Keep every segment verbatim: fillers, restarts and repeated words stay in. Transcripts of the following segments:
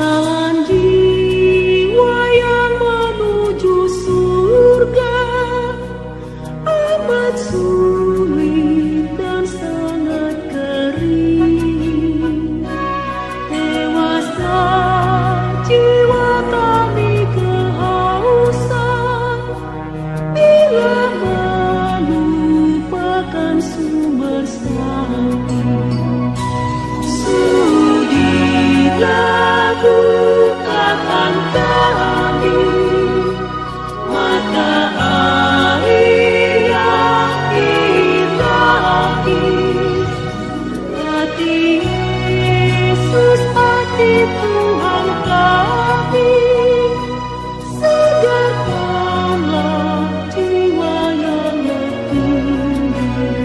jalan jiwa yang menuju surga amat sulit dan sangat kering. Dewasa jiwa kami kehausan bila melupakan sumber sakti. Sudilah bukakan kami mata air yang ilahi. Hati Yesus, hati Tuhan kami, segarkanlah jiwa yang letih.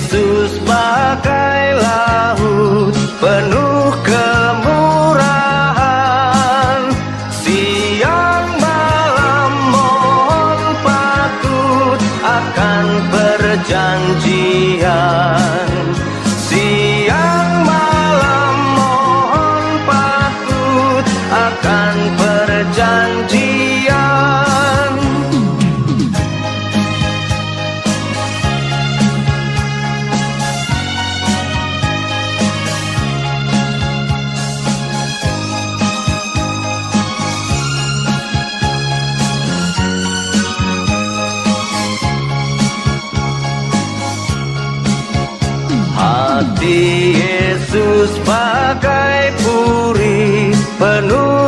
Yesus bagai laut penuh kemurahan, siang malam mohon patut akan perjanjian. Siang malam mohon patut akan perjanjian. Hati Yesus bagai puri penuh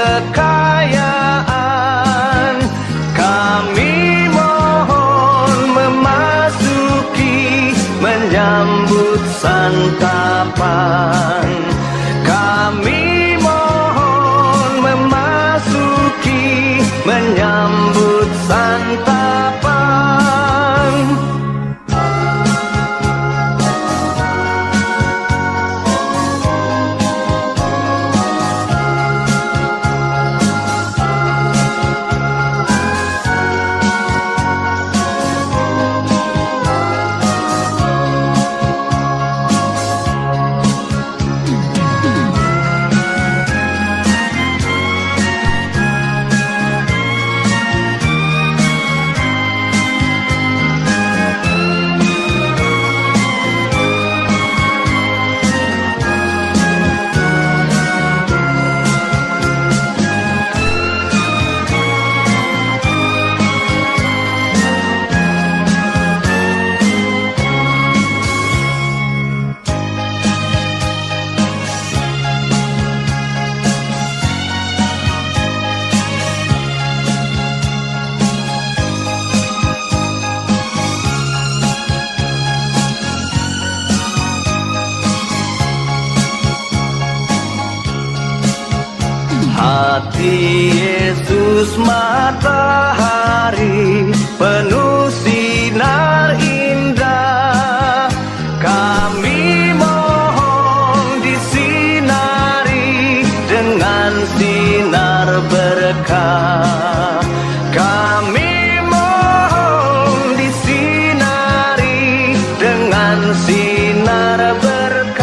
kekayaan, kami mohon memasuki menyambut santapan. Kami mohon memasuki menyambut santapan. Hati Yesus matahari penuh sinar indah, kami mohon disinari dengan sinar berkah. Kami mohon disinari dengan sinar berkah.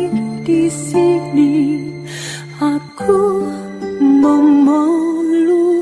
Di sini aku memeluk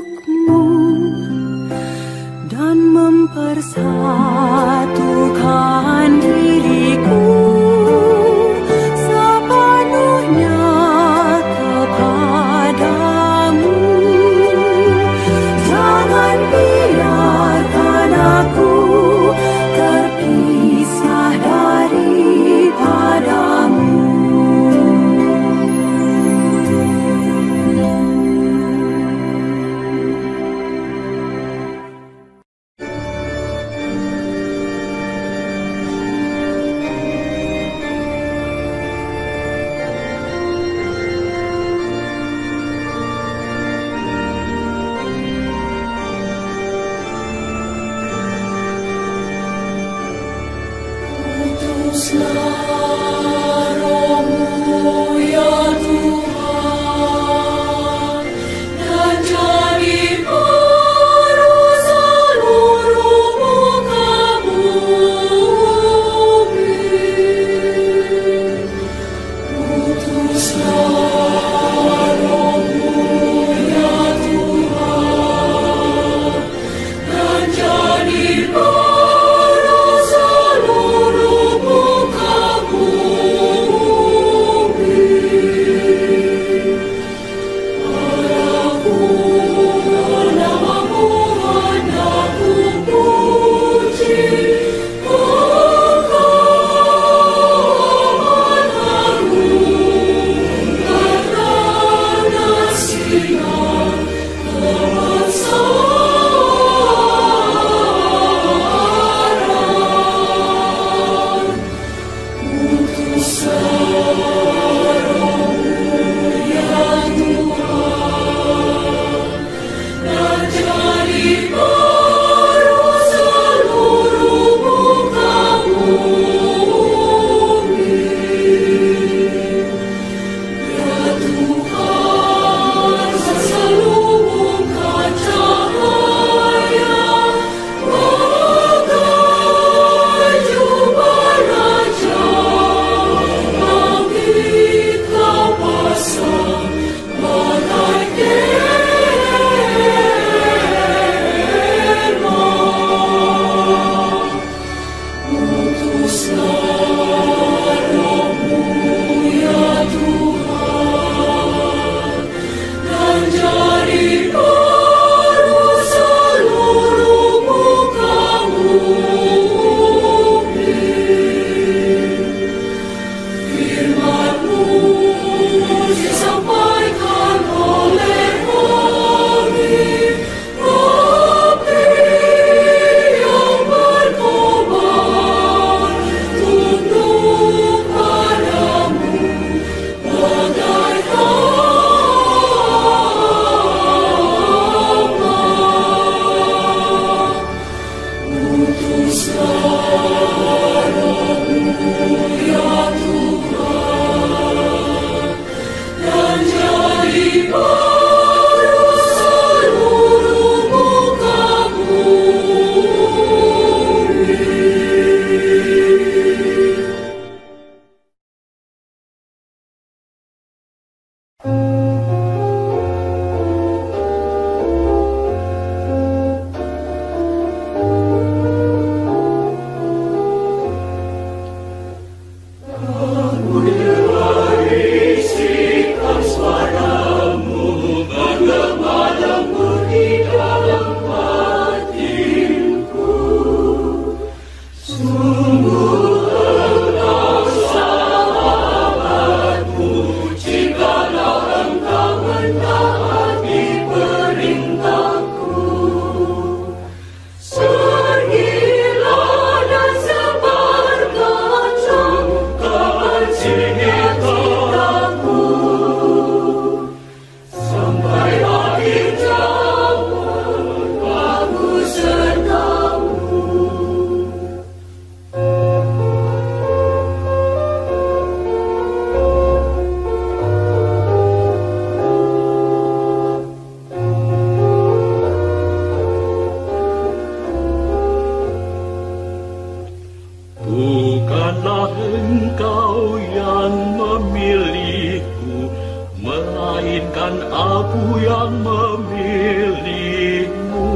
bukan aku yang memilihmu.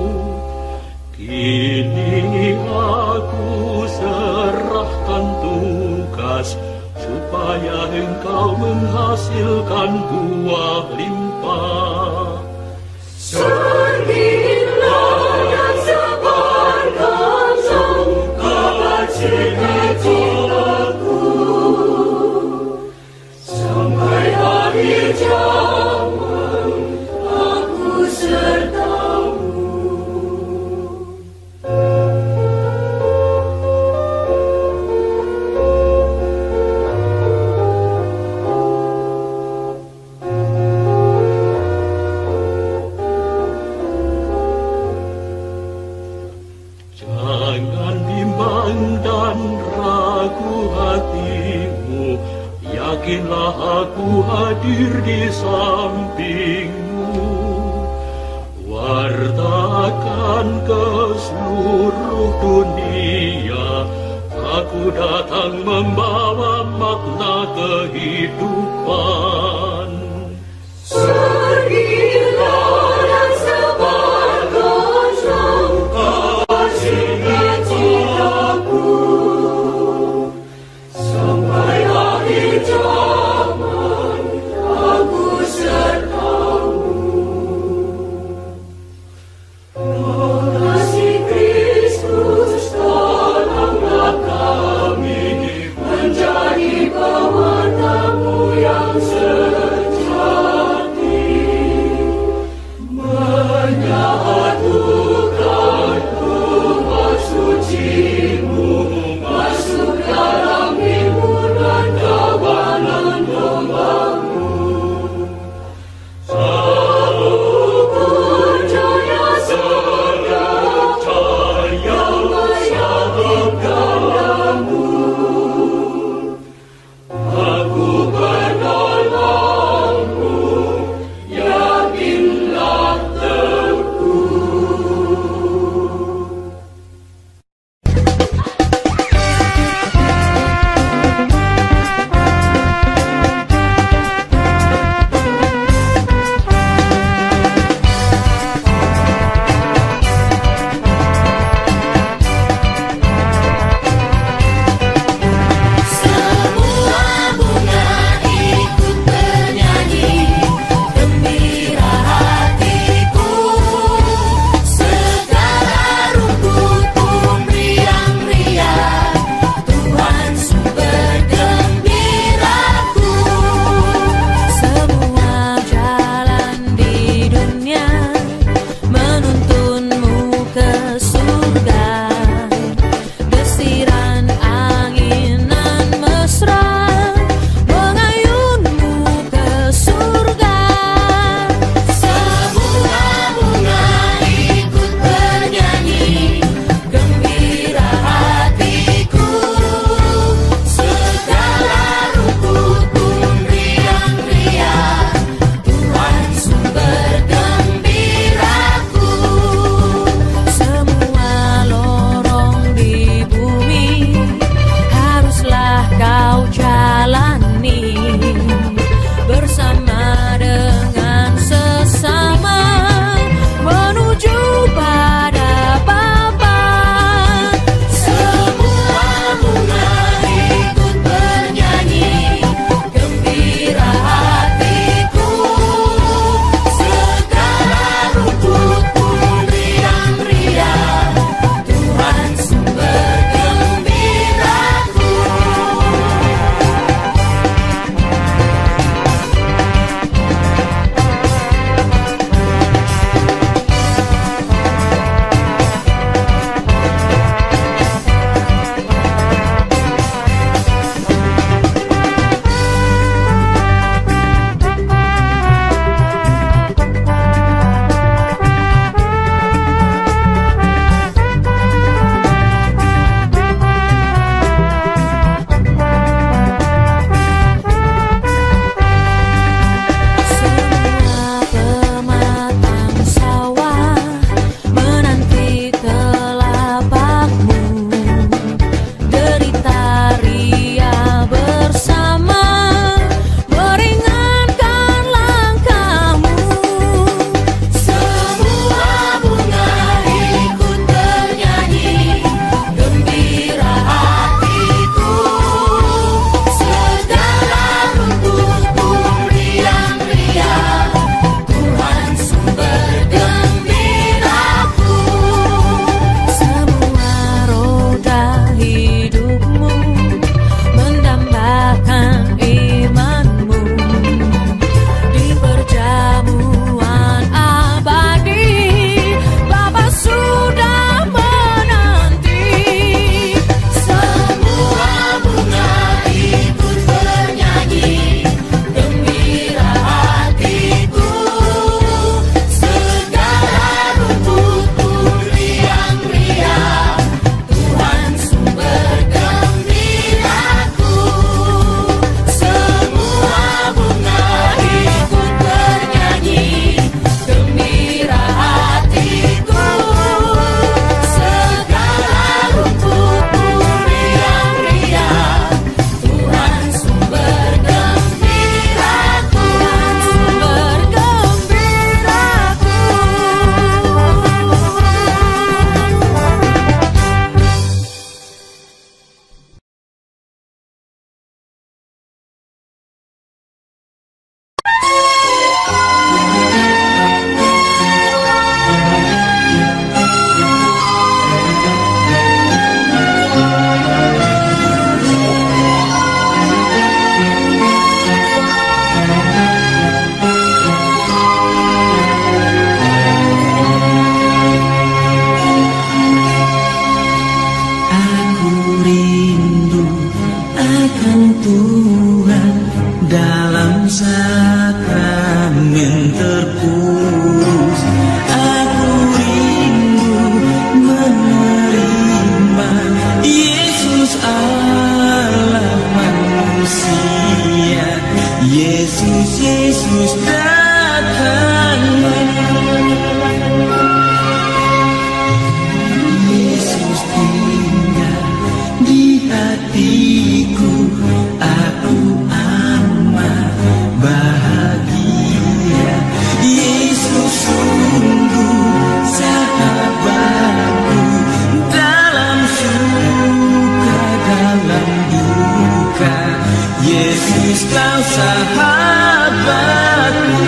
Kini aku serahkan tugas supaya engkau menghasilkan buah limpah. Sergilah dan sebarkan sangka cita-citaku sampai akhir zaman aku sertamu. Jangan bimbang dan ragu hatimu, yakinlah aku hadir di sampingmu. Wartakan ke seluruh dunia, aku datang membawa makna kehidupan. Sergilah dan sebarkan sangka cita-citaku sampai akhir zaman aku sertamu. Kasih Kristus tolonglah kami menjadi pewartamu yang sejati. dalam sakramen terkudus. Aku rindu menerima Yesus Allah manusia. Yesus, Yesus datanglah. Yesus tinggal di hatiku. Aku amat bahagia. Yesus sungguh sahabatku, dalam suka dalam duka. Yesus kau sahabatku.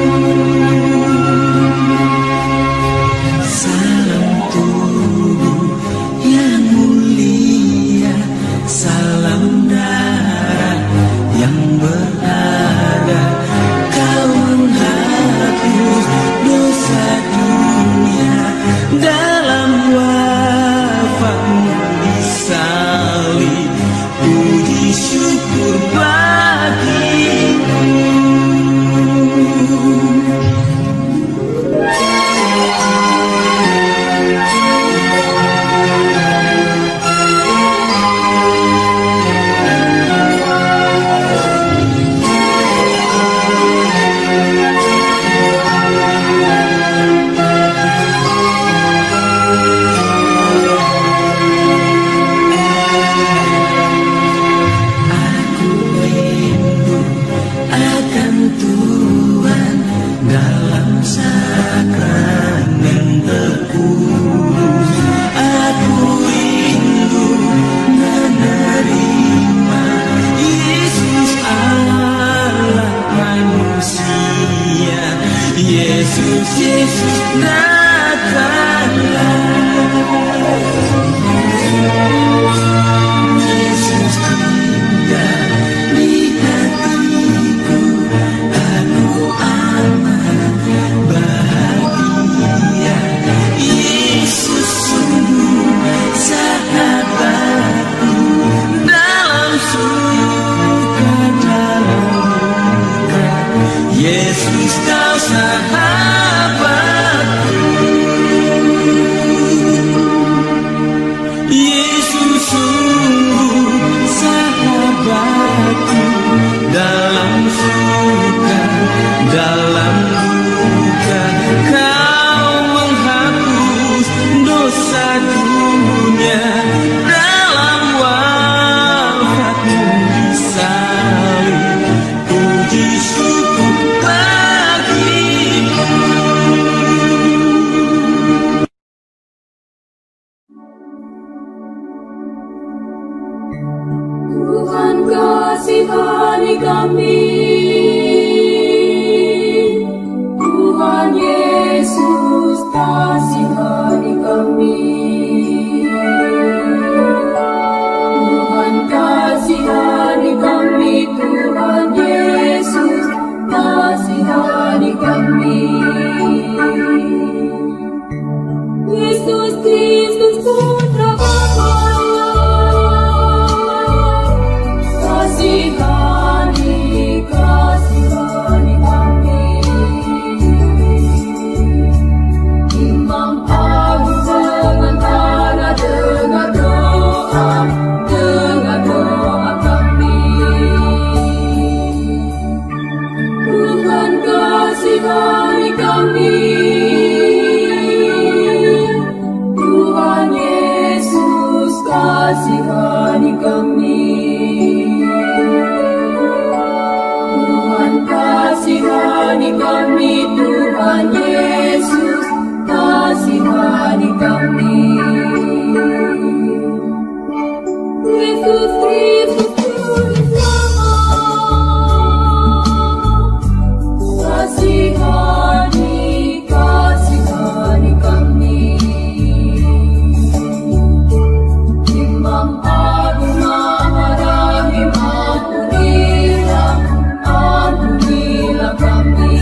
Salam tubuh yang mulia, salam darah yang berharga. Kau menghapus dosa dunia dalam wafatmu di salib. Puji syukur bagimu. Yesus, Yesus datanglah. Yesus tinggal di hatiku. Aku amat bahagia. Yesus sungguh sahabatku, dalam suka dalam duka. Yesus kau sahabatku. Yesus sungguh sahabatku, dalam suka dalam duka. Kau menghapus dosa dunia dalam wafatmu di salib. Puji syukur bagimu. Tuhan kasihani kami, Tuhan Yesus kasihani kami, Tuhan kasihani kami, Tuhan Yesus kasihani kami. Yesus Kristus Putra Bapa, kasihani, kasihani kami. Imam Agung sementara dengar doa, dengar doa kami. Tuhan kasihani kami, Tuhan Yesus kasihani kami. Tuhan kasihani kami, Tuhan Yesus kasihani kami. Yesus Kristus Juru Selamat, kasihani, kasihani kami. Imam Agung Maharahim, ampunilah, ampunilah kami.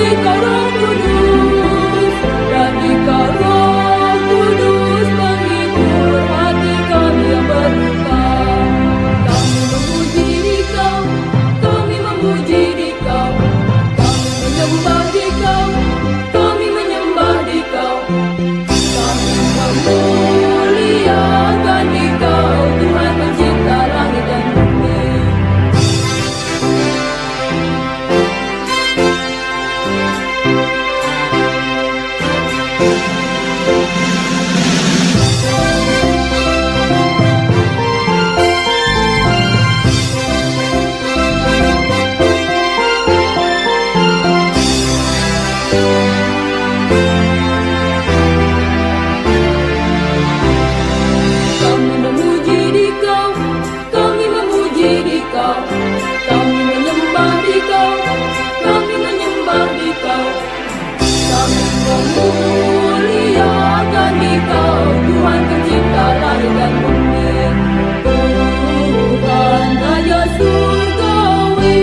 Dikau Roh Kudus, dan Dikau Roh Kudus menghibur hati kami yang berduka. Kami memuji Dikau, kami memuji Dikau, kami menyembah Dikau, kami menyembah Dikau, kami memuliakan Dikau, Tuhan pencipta langit dan bumi. Kami memuji Dikau, kami memuji Dikau, kami menyembah Dikau, kami menyembah Dikau, kami memuliakan Dikau, Tuhan pencipta langit dan bumi. Tuhan Raja Surgawi,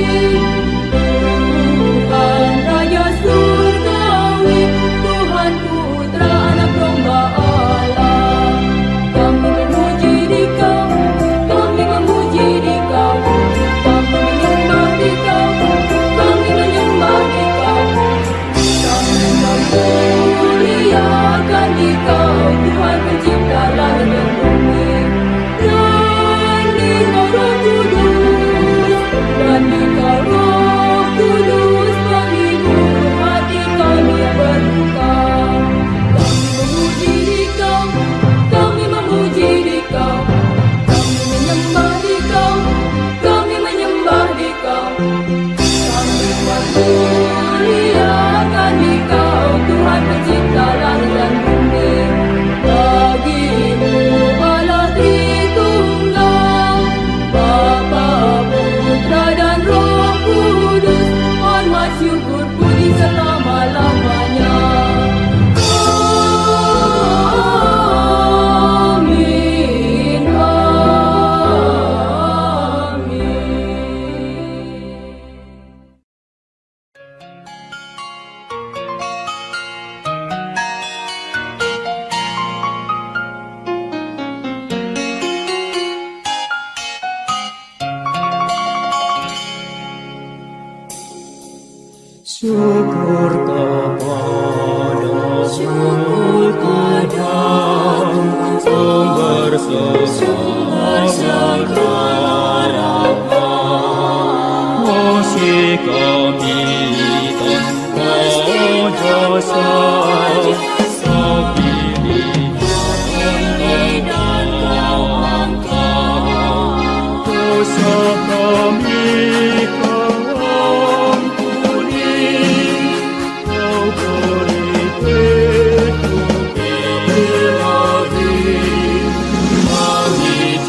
Tuhan Raja Surgawi, Tuhan Putra Anak Domba Allah. Kami memuji Dikau, kami memuji Dikau, kami menyembah Dikau, kami menyembah Dikau, kami memuliakan Dikau, Tuhan pencipta langit dan bumi. Dan Dikau Roh Kudus, dan Dikau Roh Kudus menghibur hati kami yang berduka. Kami memuji Dikau, kami memuji Dikau, kami menyembah Dikau, kami menyembah Dikau, kami memuliakan Dikau, Tuhan pencipta langit dan bumi. Bagimu Allah Tritunggal, Bapa, Putra dan Roh Kudus, hormat syukur puji selama-lamanya. Amin, Syukur kepada Syukur padamu Sumber segala kasih kami tanpa jasa sepilihan dan kau angkat dosa kami kau ampuni kau beri petunjuk ilahi bagi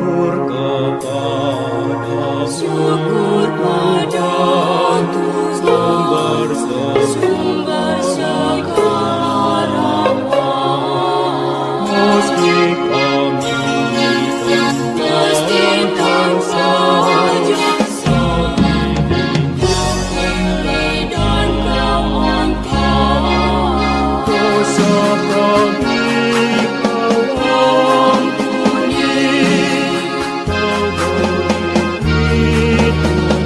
syukur kepada Syukur pada sumber sumber segala rahmat. meski kami Pastikan saja tinggi dan kau angkat. dosa kami kau ampuni, kau beri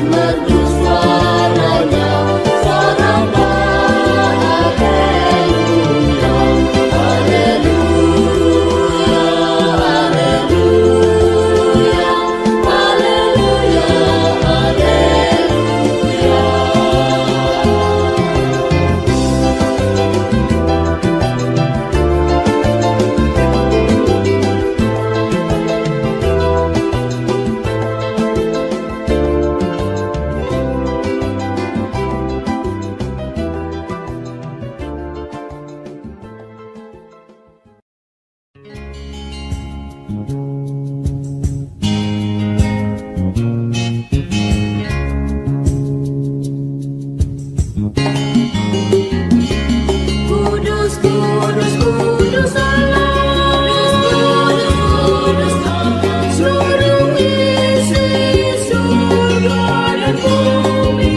merdu suaranya, sarana haleluya, haleluya, haleluya, haleluya, Kudus, kudus, kudus Allah, kudus, kudus Allah, seluruh isi surga dan bumi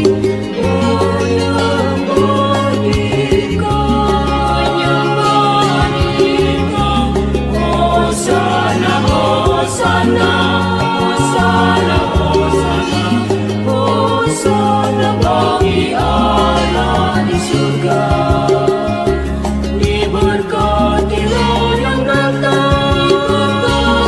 menyembah Dikau, menyembah Dikau. Hosana, hosana, hosana, hosana, hosana bagi Allah di surga. Diberkatilah yang datang,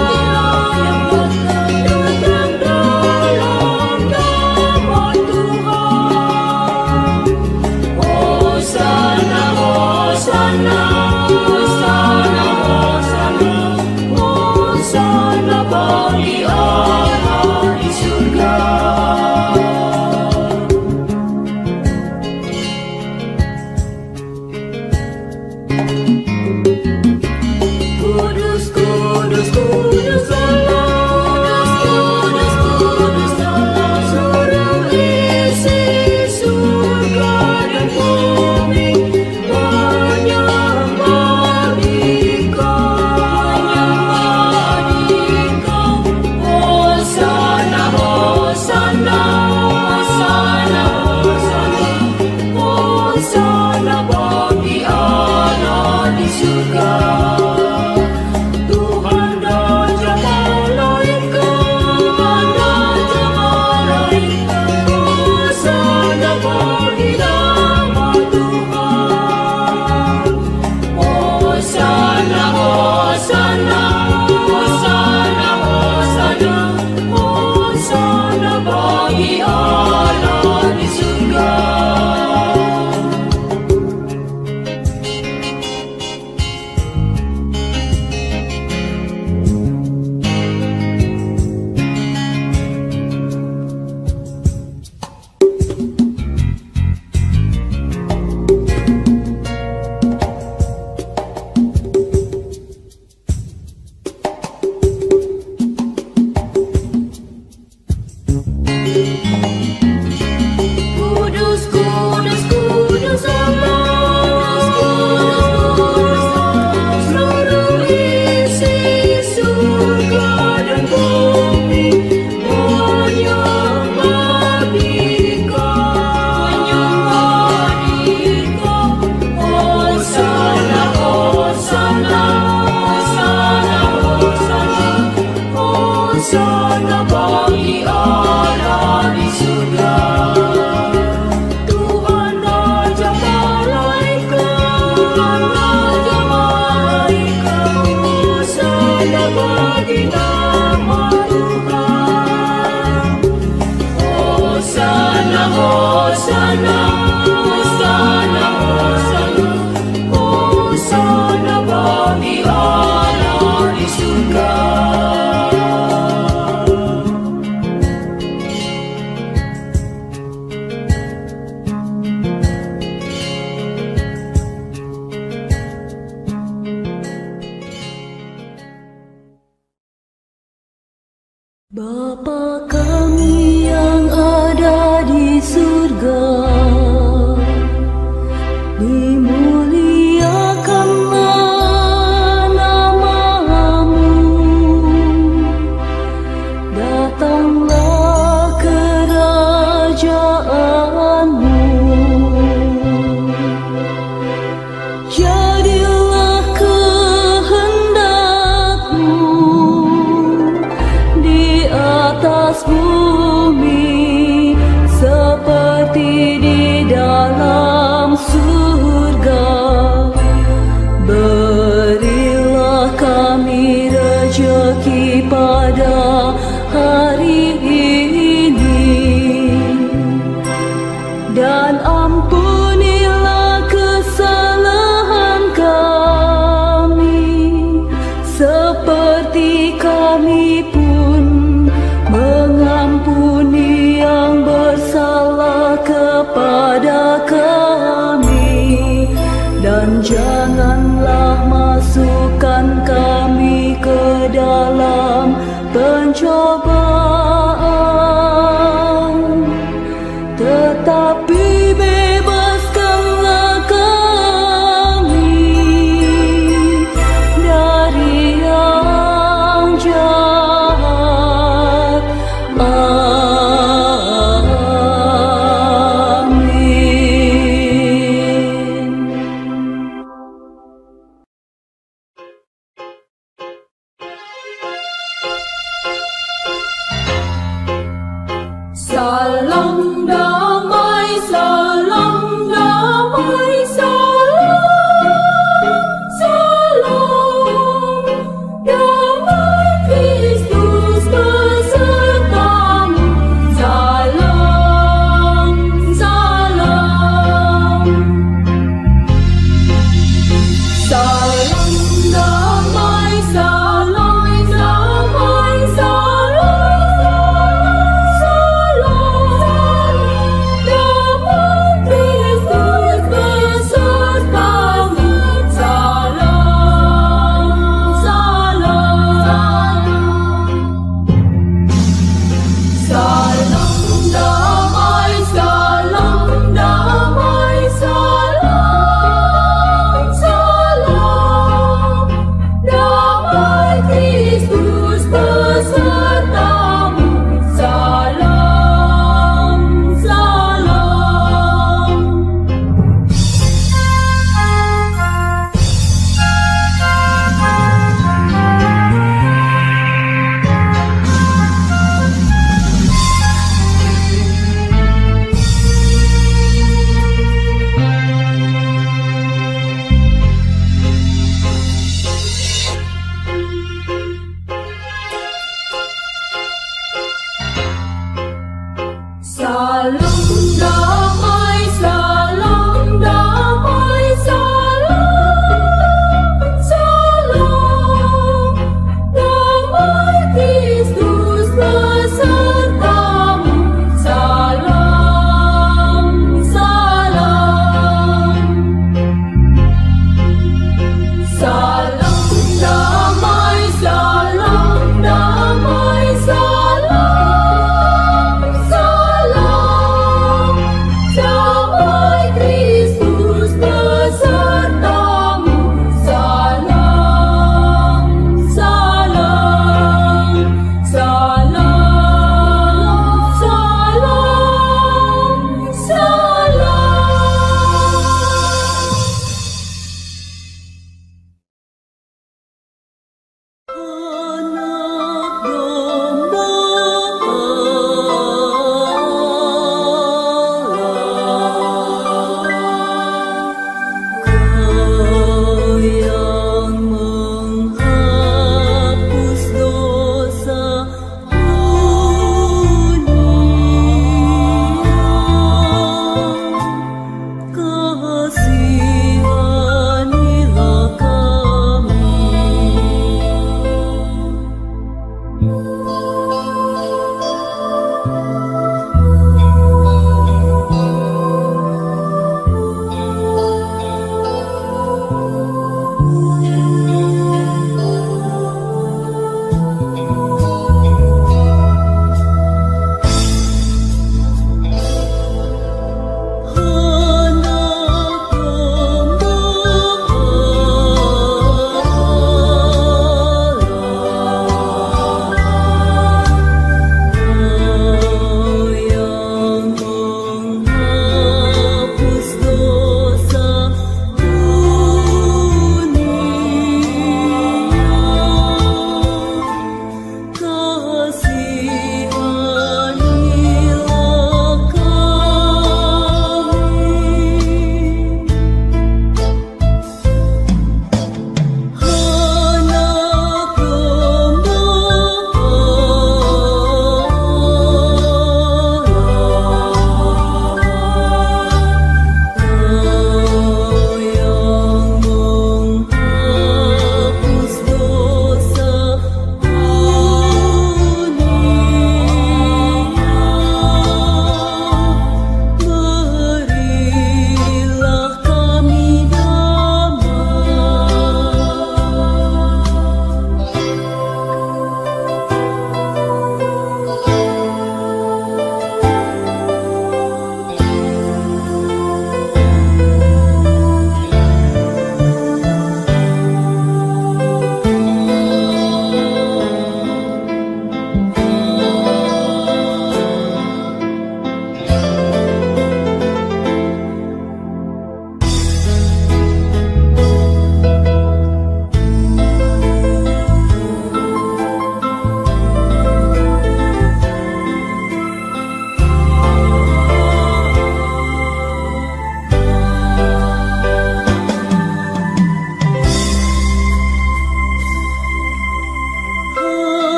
datang dalam nama Tuhan. Hosana, hosana, hosana, hosana, hosana bagi Allah di surga. Kudus, kudus, kudus Allah, kudus, kudus, kudus Allah, seluruh isi surga dan bumi menyembah Dikau, menyembah Dikau. Hosana, hosana, hosana, hosana, hosana bagi Allah di surga. Tuhan Raja Malaikat, Raja Malaikat, hosana bagi nama Tuhan. Hosana, hosana, hosana, hosana, hosana bagi Allah di surga. Kudus, kudus, kudus Allah, kudus, kudus Allah, seluruh isi surga dan bumi menyembah Dikau, menyembah Dikau. Hosana, hosana, hosana, hosana, hosana bagi Allah di surga. Tuhan Raja Malaikat, Raja Malaikat, hosana bagi nama Tuhan. Hosana, hosana, hosana, hosana, hosana bagi Allah di surga. Bapa kami yang ada di surga, dimuliakanlah kami di dalam surga. Berilah kami rejeki pada hari ini, dan ampunilah kesalahan kami, seperti kami pun mengampuni yang bersalah kepada kami. Dan janganlah masukkan kami ke dalam pencobaan, tetapi bebaskanlah kami dari yang jahat. Salam damai, salam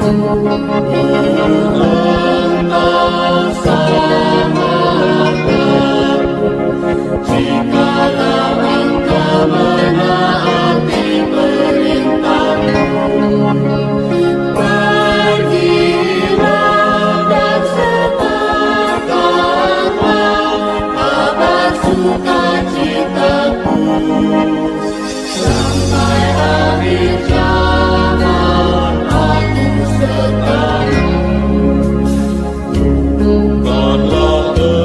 Engkau selamatkan, jikalau engkau menaati perintah-Mu. Pergilah dan sebarkanlah kabar sukacita-Mu sampai akhir zaman. Aku serta-Mu. Bukanlah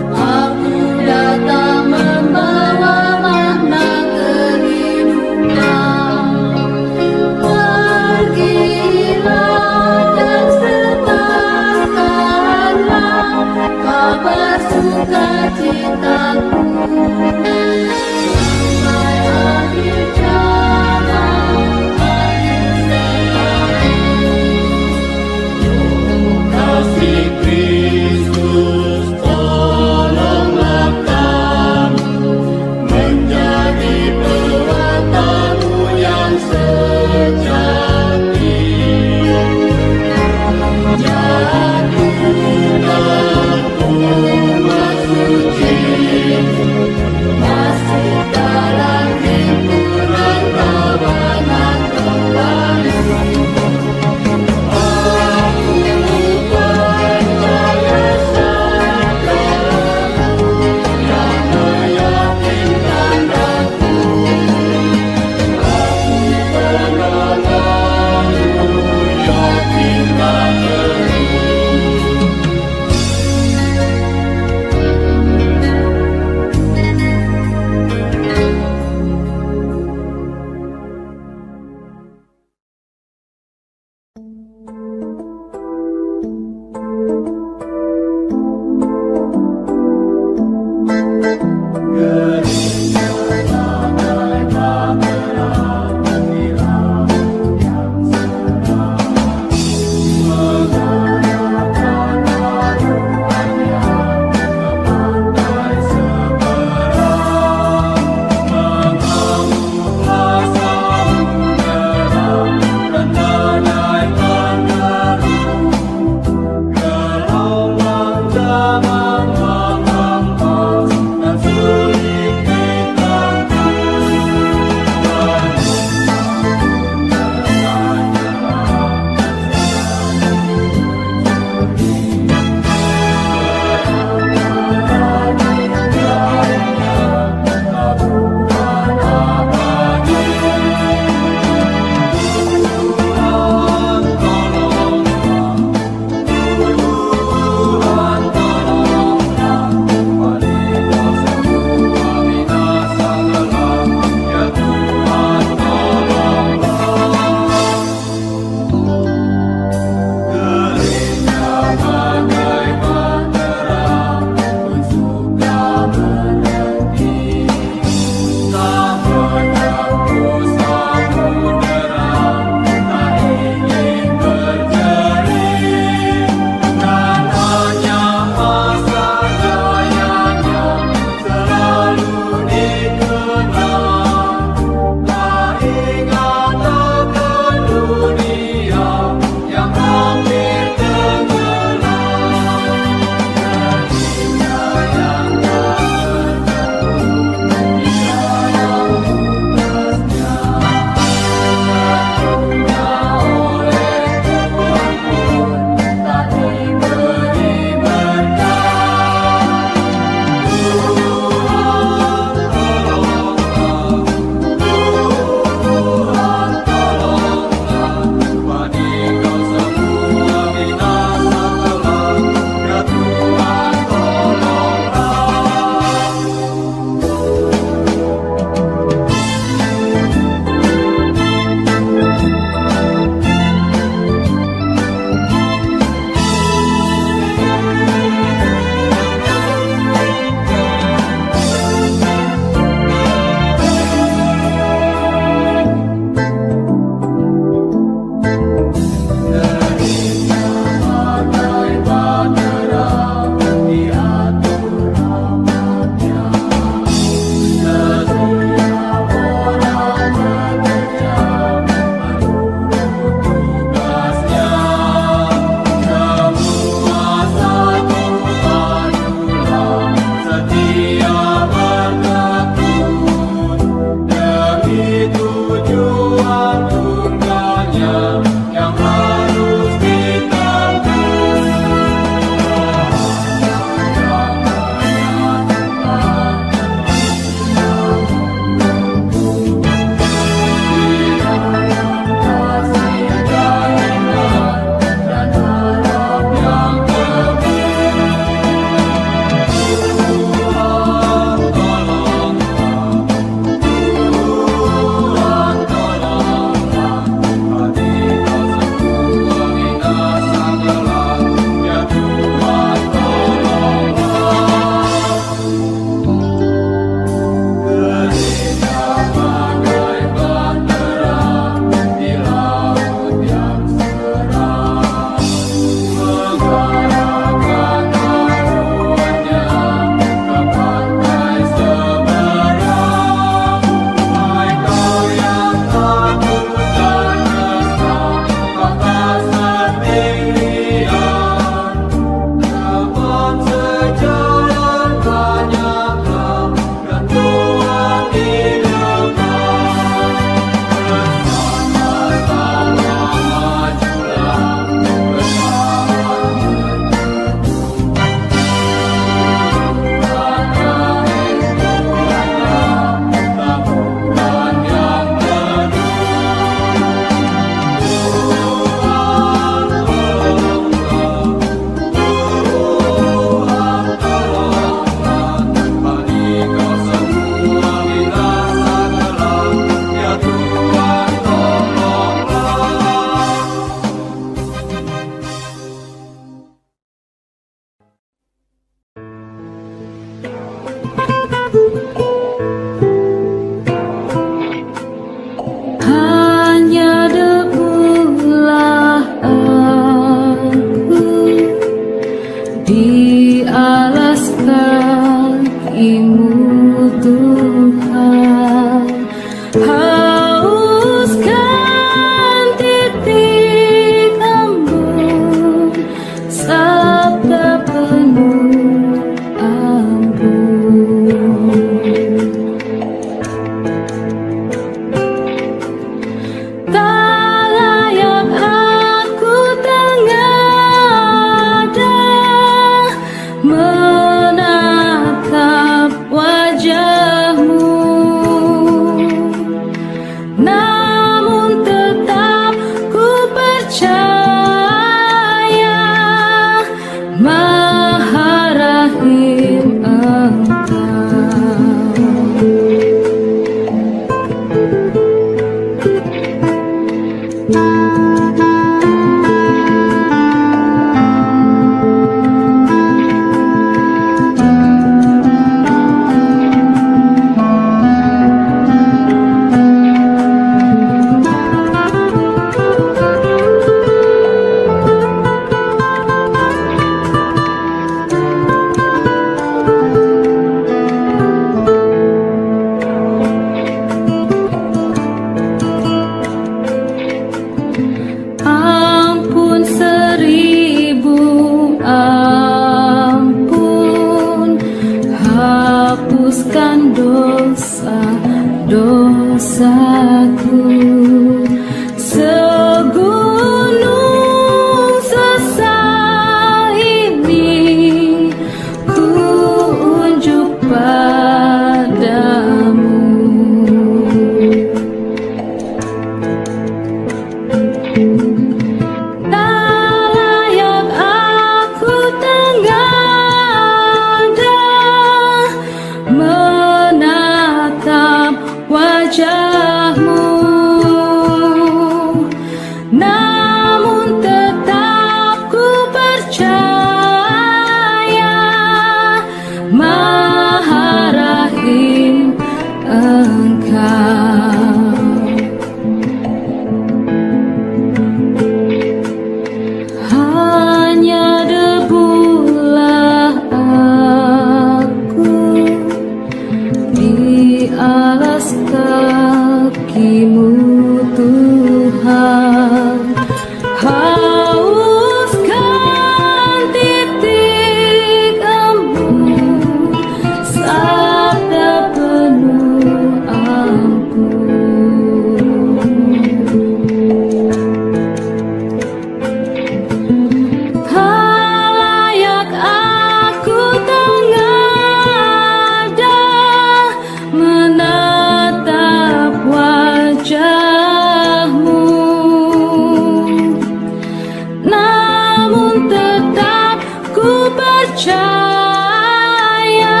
percaya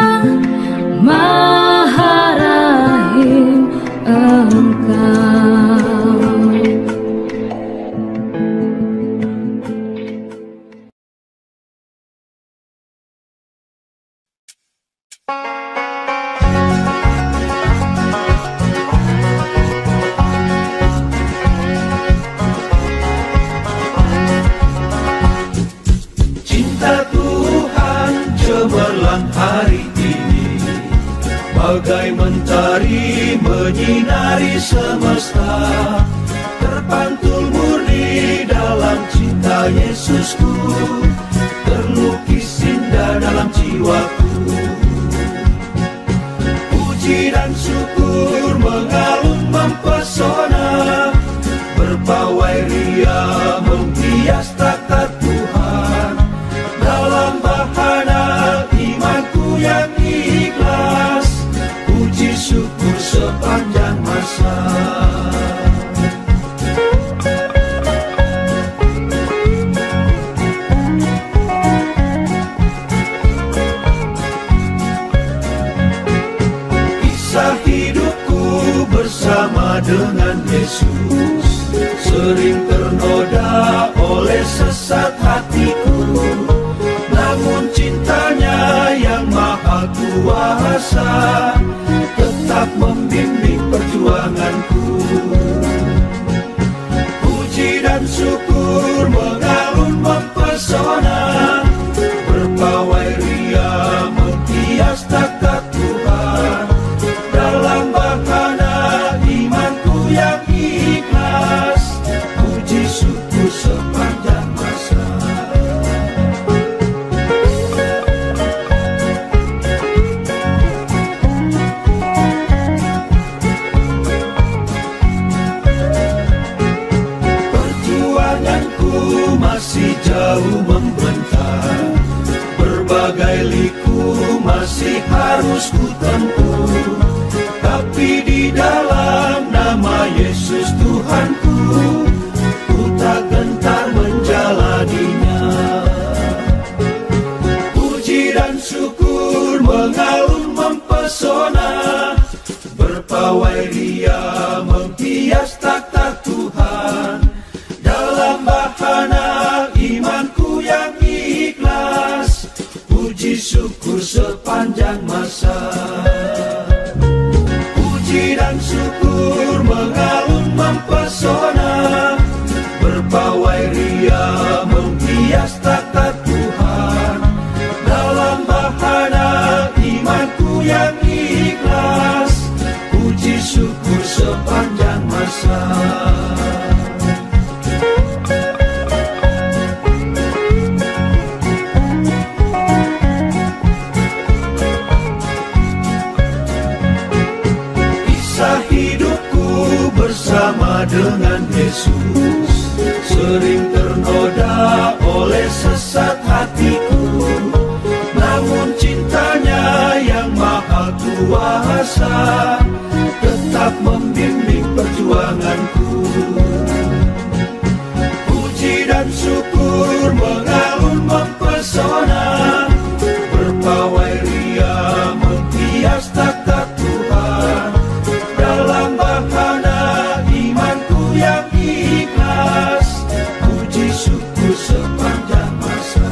Maha Rahim Engkau. Hari ini bagai mentari menyinari semesta, terpantul murni dalam cinta Yesusku, terlukis indah dalam jiwaku. Puji dan syukur mengalun mempesona, berpawai ria menghias takat Tuhan, dalam bahana imanku yang ikhlas, puji syukur sepanjang masa. Kisah hidupku bersama dengan Yesus sering ternoda oleh sesat hatiku, namun cintanya yang maha kuasa tetap membimbing perjuanganku. Puji dan syukur mengalun mempesona, berpawai ria menghias takat Tuhan, dalam bahana imanku yang ikhlas, puji syukur sepanjang masa. Masih jauh membentang, berbagai liku masih harus ku tempuh, tapi di dalam nama Yesus Tuhanku, ku tak gentar menjalaninya. Puji dan syukur mengalun mempesona, berpawai ria menghias takhta Tuhan, dalam bahana imanku yang ikhlas, puji syukur sepanjang masa. Puji dan syukur mengalun mempesona, berpawai ria menghias takhta Tuhan, dalam bahana imanku yang ikhlas, puji syukur sepanjang masa. Bersama dengan Yesus sering ternoda oleh sesat hatiku, namun cintanya yang maha kuasa tetap membimbing perjuanganku. Puji dan syukur mengalun mempesona, berpawai ria menghias takhta Tuhan, dalam bahana imanku yang ikhlas, puji syukur sepanjang masa.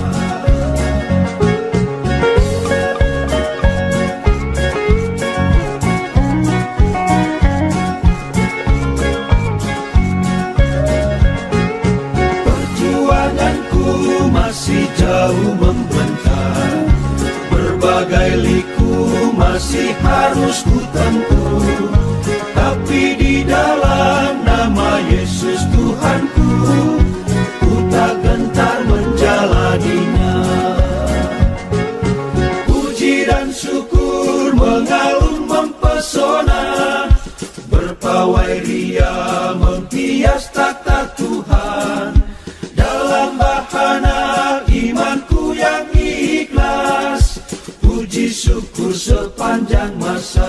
Perjuanganku masih jauh membentang, berbagai liku masih harus ku tempuh, tapi di dalam nama Yesus Tuhanku, ku tak gentar menjalaninya. Puji dan syukur mengalun mempesona, berpawai ria menghias takhta Tuhan, dalam bahana imanku yang ikhlas, puji syukur sepanjang masa.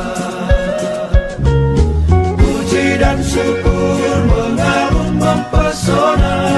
Puji dan syukur mengalun mempesona,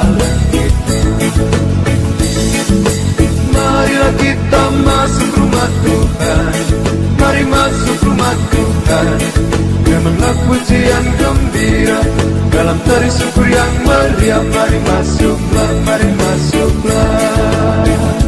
jalan kita. Marilah kita masuk rumah Tuhan, mari masuk rumah Tuhan, denganlah pujian gembira, dalam tari syukur yang meriah. Mari masuklah, mari masuklah.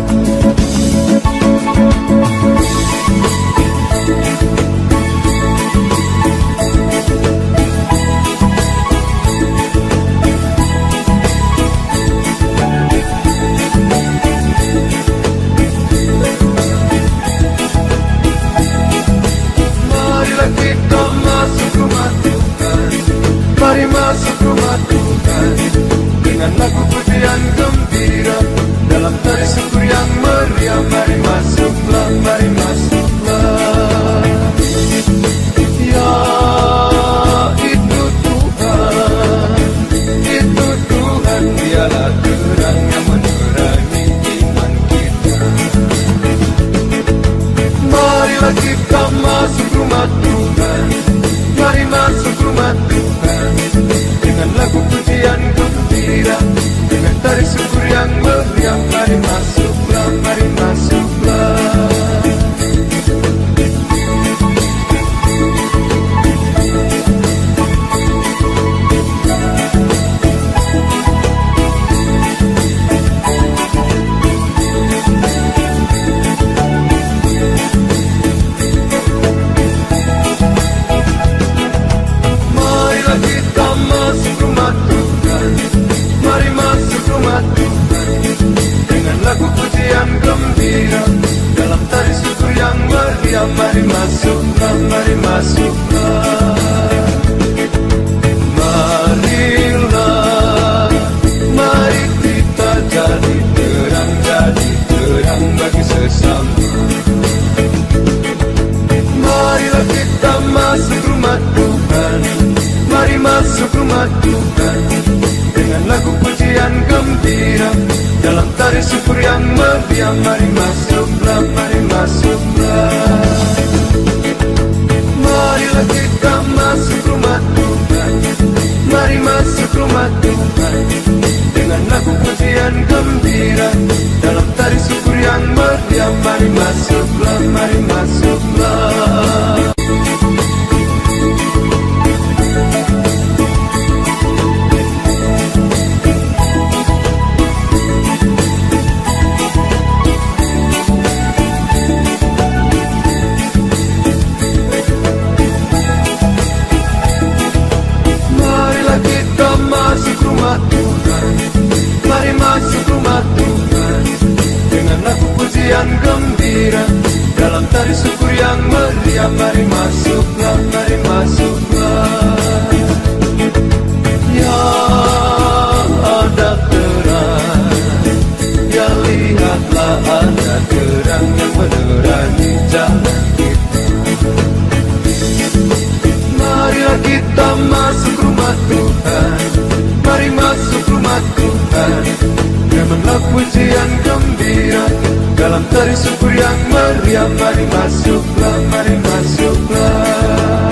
Marilah kita masuk rumah Tuhan, mari masuk rumah Tuhan, dengan lagu pujian gembira, dalam tari syukur yang meriah. Mari masuklah, mari masuklah. Ya itu Tuhan, itu Tuhan, dialah terang yang menerangi iman kita. Marilah kita masuk rumah Tuhan, mari masuk rumah Tuhan, dengan lagu pujian gembira, dengan tari syukur yang meriah. Mari masuklah, mari masuklah. Marilah kita masuk rumah Tuhan, mari masuk rumah Tuhan, dengan lagu pujian gembira, dalam tari syukur yang meriah. Mari masuklah, mari masuklah. Marilah, mari kita jadi terang, jadi terang bagi sesama. Marilah kita masuk rumah Tuhan, mari masuk rumah Tuhan, dengan lagu pujian gembira, dalam tari syukur yang meriah. Mari masuklah, mari masuklah. Marilah kita masuk rumah Tuhan, mari masuk rumah Tuhan, dengan lagu pujian gembira, dalam tari syukur yang meriah. Mari masuklah, mari masuklah. Marilah kita masuk rumah Tuhan, mari masuk rumah Tuhan, dengan lagu pujian gembira, dalam tari syukur yang meriah. Mari masuklah, mari masuklah. Ya ada terang, ya lihatlah ada terang yang menerangi jalan kita. Marilah kita masuk rumah Tuhan, mari masuk rumah Tuhan, denganlah pujian gembira, dalam tari syukur yang meriah. Mari masuklah, mari masuklah.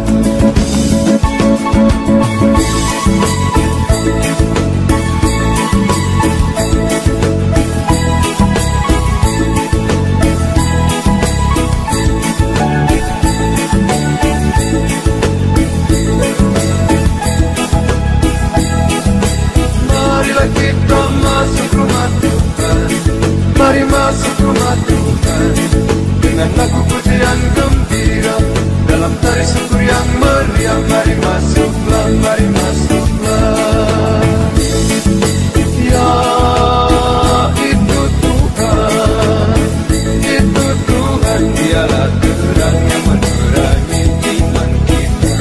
Marilah kita masuk rumah Tuhan, mari masuk rumah Tuhan, dengan lagu pujian gembira, dalam tari syukur yang meriah. Mari masuklah, mari masuklah. Ya itu Tuhan, itu Tuhan, dialah terang yang menerangi iman kita.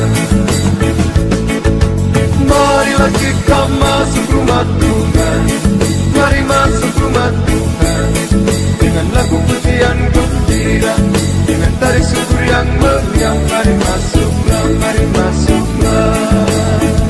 Marilah kita masuk rumah Tuhan, mari masuk rumah Tuhan, dengan lagu pujian gembira, dengan tari syukur yang meriah. Mari masuklah, mari masuklah.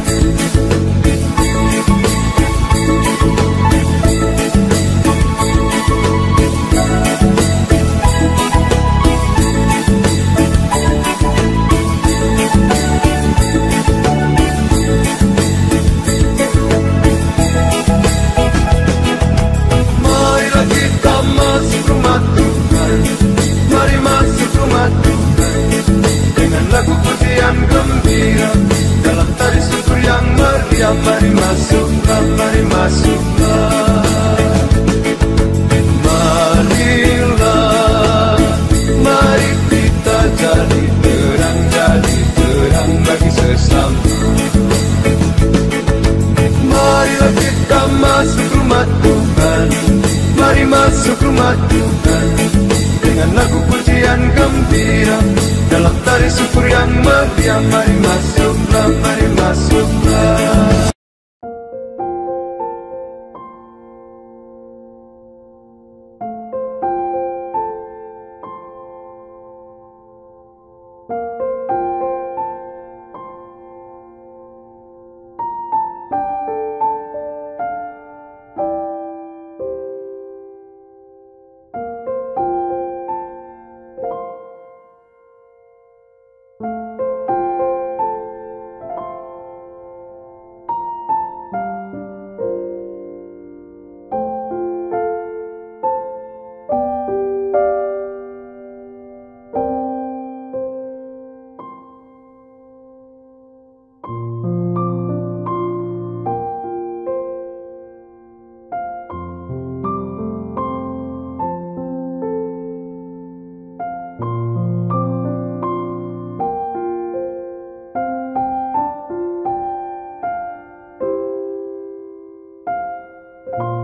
Kita masuk rumah Tuhan, mari masuk rumah Tuhan, dengan lagu pujian gembira, dalam tari syukur yang meriah. Mari masuklah, mari masuklah. Thank you.